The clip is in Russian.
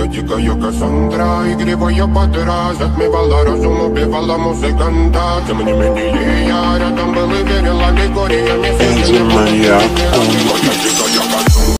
дикая Кассандра, игривая подра, затмевала разум, убивала музыканта. Тем не менее я рядом был и верила аллегориями. Энди Маньяк.